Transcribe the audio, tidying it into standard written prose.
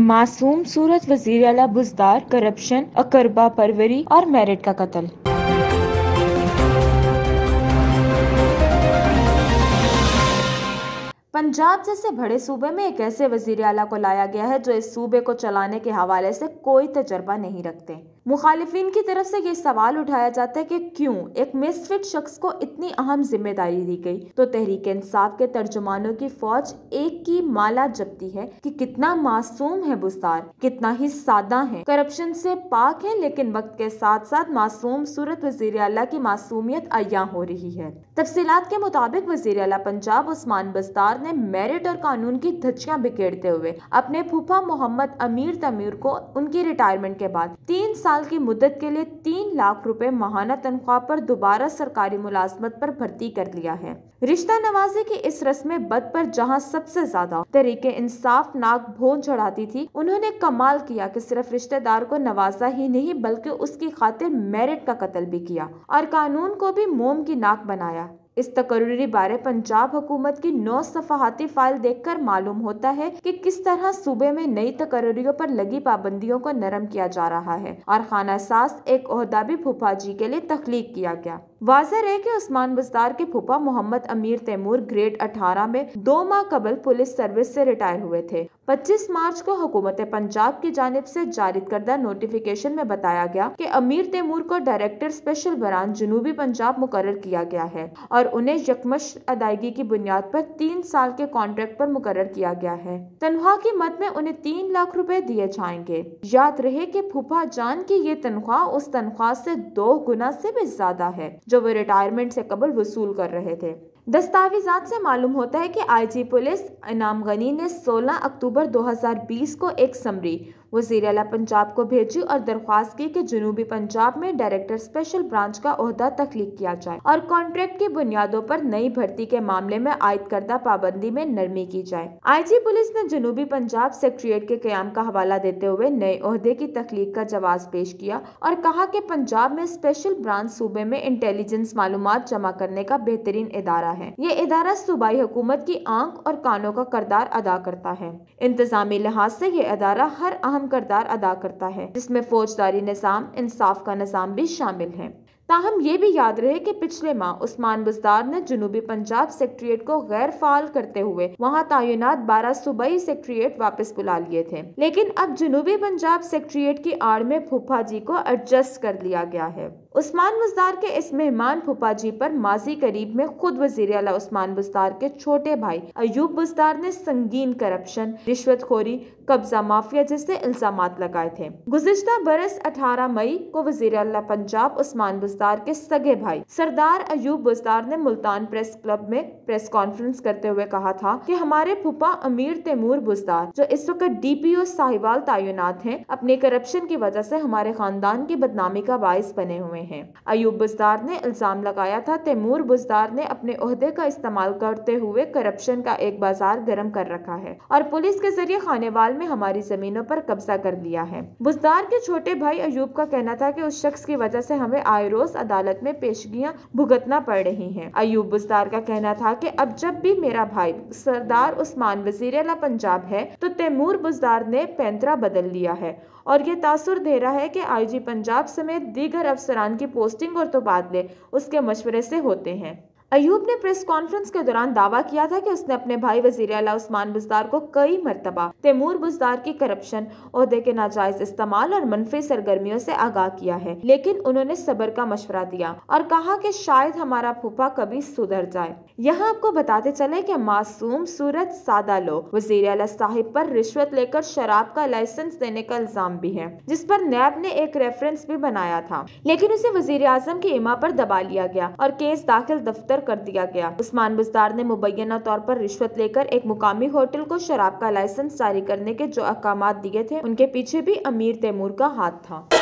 मासूम सूरत वजीर आला बुज़दार, करप्शन, अकरबा परवरी और मेरिट का कत्ल। पंजाब जैसे बड़े सूबे में एक ऐसे वजीर आला को लाया गया है जो इस सूबे को चलाने के हवाले से कोई तजर्बा नहीं रखते। मुखालिफिन की तरफ से ये सवाल उठाया जाता है कि क्यों एक मिसफिट शख्स को इतनी अहम जिम्मेदारी दी गई। तो तहरीक इंसाफ के तर्जुमानों की फौज एक की माला जपती है कि कितना मासूम है बुज़दार, कितना ही सादा है, करप्शन से पाक है, लेकिन वक्त के साथ साथ मासूम सूरत वजीर आला की मासूमियत अय्या हो रही है। तफसीलात के मुताबिक वजीर आला पंजाब उस्मान बुज़दार ने मेरिट और कानून की धज्जियां बिखेरते हुए अपने फूफा मोहम्मद अमीर तैमूर को उनकी रिटायरमेंट के बाद 3 साल की मुद्दत के लिए 3 लाख रुपए माहाना तनख्वाह पर दोबारा सरकारी मुलाजमत पर भर्ती कर लिया है। रिश्ता नवाजी की इस रस्म बद पर जहां सबसे ज्यादा तहरीके इंसाफ नाक भोन चढ़ाती थी, उन्होंने कमाल किया कि सिर्फ रिश्तेदार को नवाजा ही नहीं बल्कि उसकी खातिर मेरिट का कत्ल भी किया और कानून को भी मोम की नाक बनाया। इस तकर्री बारे पंजाब हुकूमत की 9 सफाहाती फाइल देखकर मालूम होता है कि किस तरह सूबे में नई तकर्रियों पर लगी पाबंदियों को नरम किया जा रहा है और खाना सास एक ओहदा भी फूफा जी के लिए तख्लीक किया गया। वाज़ेह है कि उस्मान बुज़दार के फूफा मोहम्मद अमीर तैमूर ग्रेड 18 में 2 माह कबल पुलिस सर्विस से रिटायर हुए थे। 25 मार्च को हुकूमत पंजाब की जानिब से जारी करदा नोटिफिकेशन में बताया गया कि अमीर तैमूर को डायरेक्टर स्पेशल ब्रांच जनूबी पंजाब मुकर्रर किया गया है और उन्हें यकमश्त अदायगी की बुनियाद पर 3 साल के कॉन्ट्रैक्ट पर मुकर्रर किया गया है। तनख्वाह की मद में उन्हें 3 लाख रुपए दिए जाएंगे। याद रहे कि फूफा जान की ये तनख्वाह उस तनख्वाह से 2 गुना से भी ज्यादा है जो वो रिटायरमेंट से कबल वसूल कर रहे थे। दस्तावेजात से मालूम होता है कि आईजी पुलिस इनाम गनी ने 16 अक्टूबर 2020 को एक समरी वज़ीर आला पंजाब को भेजी और दरख्वास्त की कि जनूबी पंजाब में डायरेक्टर स्पेशल ब्रांच का ओहदा तख्लीक किया जाए और कॉन्ट्रैक्ट की बुनियादों पर नई भर्ती के मामले में आयद करदा पाबंदी में नरमी की जाए। आईजी पुलिस ने जनूबी पंजाब सेक्रेटेरिएट के क़याम का हवाला देते हुए नए ओहदे की तख्लीक का जवाब पेश किया और कहा कि पंजाब में स्पेशल ब्रांच सूबे में इंटेलिजेंस मालूमात जमा करने का बेहतरीन इदारा है। ये इदारा सूबाई हुकूमत की आंख और कानों का किरदार अदा करता है। इंतजामी लिहाज से ये इदारा हर अहम किरदार अदा करता है, जिसमें फौजदारी निज़ाम, इंसाफ का निज़ाम भी शामिल है। ताहम ये भी याद रहे कि पिछले माह उस्मान बुज़दार ने जनूबी पंजाब सेक्रेटेरिएट को गैर फाल करते हुए वहां तैनात 12 सूबाई सेक्रेटेरिएट वापस बुला लिए थे, लेकिन अब जनूबी पंजाब सेक्रेटेरिएट की आड़ में फूफा जी को एडजस्ट कर लिया गया है। उस्मान बुज़दार के इस मेहमान फूफा जी पर माजी करीब में खुद वज़ीर आला उस्मान बुज़दार के छोटे भाई अयूब बुज़दार ने संगीन करप्शन, रिश्वतखोरी, कब्जा माफिया जैसे इल्जामात लगाए थे। गुज़िश्ता बरस 18 मई को वज़ीर आला पंजाब उस्मान बुज़दार के सगे भाई सरदार अयूब बुज़दार ने मुल्तान प्रेस क्लब में प्रेस कॉन्फ्रेंस करते हुए कहा था कि हमारे फूफा अमीर तैमूर बुज़दार जो इस वक्त डीपीओ साहिवाल तैनात हैं, अपने करप्शन की वजह से हमारे खानदान की बदनामी का बाइस बने हुए हैं। अयूब बुज़दार ने इल्जाम लगाया था तैमूर बुज़दार ने अपने ओहदे का इस्तेमाल करते हुए करप्शन का एक बाजार गर्म कर रखा है और पुलिस के जरिए खानेवाल में हमारी जमीनों पर कब्जा कर लिया है। बुज़दार के छोटे भाई अयूब का कहना था कि उस शख्स की वजह से हमें आए रोज अदालत में पेशगियां भुगतना पड़ रही हैं। अयूब बुज़दार का कहना था कि अब जब भी मेरा भाई सरदार उस्मान वज़ीर आला पंजाब है तो तैमूर बुज़दार ने पैंतरा बदल लिया है और ये तासुर दे रहा है कि आईजी पंजाब समेत दीगर अफसरान की पोस्टिंग और तबादले उसके मशवरे से होते हैं। अयूब ने प्रेस कॉन्फ्रेंस के दौरान दावा किया था कि उसने अपने भाई वज़ीर आला उस्मान बुज़दार को कई मरतबा तैमूर बुज़दार की करप्शन, ओहदे के नाजायज इस्तेमाल और मनफी सरगर्मियों से आगाह किया है, लेकिन उन्होंने सब्र का मशवरा दिया और कहा कि शायद हमारा फूफा कभी सुधर जाए। यहाँ आपको बताते चले कि मासूम सूरत सादा लोग वज़ीर आला साहिब पर रिश्वत लेकर शराब का लाइसेंस देने का इल्जाम भी है, जिस पर नैब ने एक रेफरेंस भी बनाया था, लेकिन उसे वज़ीर आज़म की इमा पर दबा लिया गया और केस दाखिल दफ्तर कर दिया गया। उस्मान बुज़दार ने मुबैना तौर पर रिश्वत लेकर एक मुकामी होटल को शराब का लाइसेंस जारी करने के जो अहकामात दिए थे, उनके पीछे भी अमीर तैमूर का हाथ था।